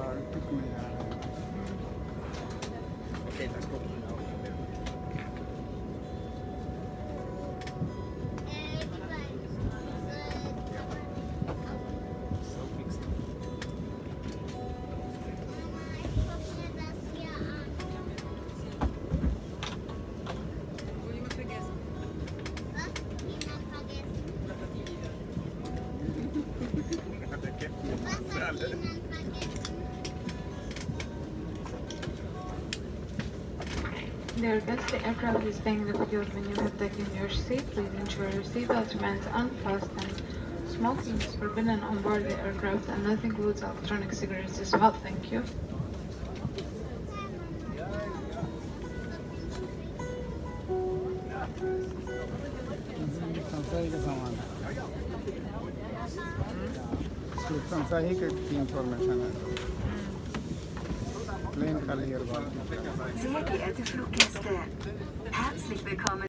Baltic में जा रहे हैं। Okay, let's go now. Dear guests, the aircraft is being refueled when you have taken your seat. Please ensure your seatbelt remains unfastened. Smoking is forbidden on board the aircraft and that includes electronic cigarettes as well. Thank you. Plane खाली Sehr geehrte Fluggäste, herzlich willkommen.